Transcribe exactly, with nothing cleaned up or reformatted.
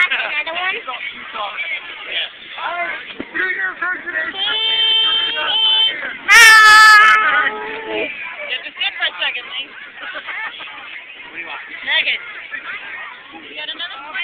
Another one? Do your impersonation. Yeah, just sit for a second, Lee. What do you want? Megan. You got another one?